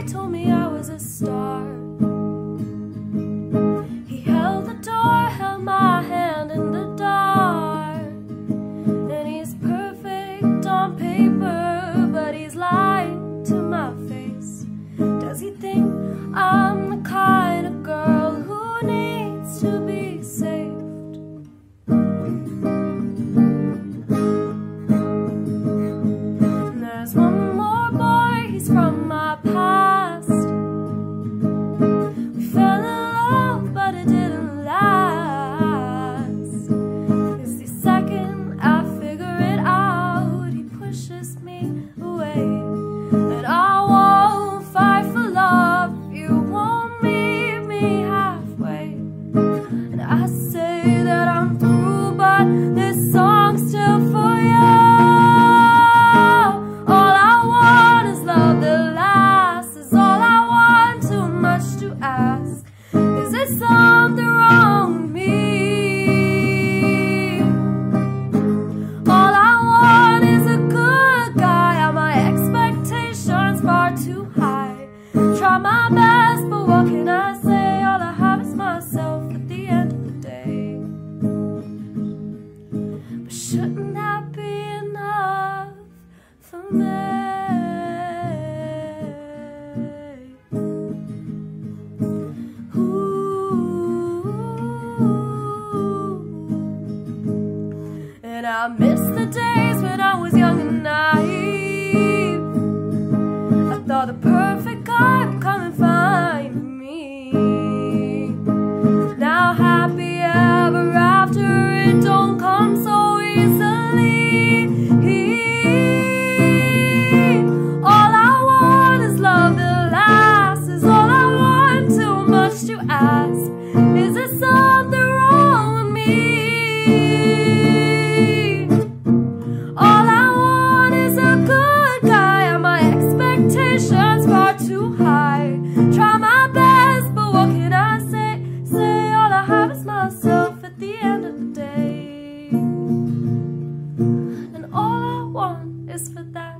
told me I was a star. He held the door, held my hand in the dark. And he's perfect on paper, but he's lying to my face. Does he think I'm the kind of girl who needs to be saved? And there's one more boy, he's from my past. We fell in love, but it didn't last. 'Cause the second I figure it out, he pushes me away. And I won't fight for love, you won't meet me halfway. And I say that I'm through, but this song's still for you. All I want is love that lasts, is all I want, too much to ask. Is there something wrong with me? All I want is a good guy, are my expectations far too high? Try my best, but what can I say? All I have is myself at the end of the day. But shouldn't that be enough for me? Ooh. And I miss the days when I was young and naive. I thought the perfect guy would come and find me. Now happy ever after, it don't come so easily. All I want is love that lasts, is all I want, too much to ask. Is there something wrong with me? All I want is a good guy, are my expectations far too high? Try my best, but what can I say? Say all I have is myself at the end of the day. And all I want is for that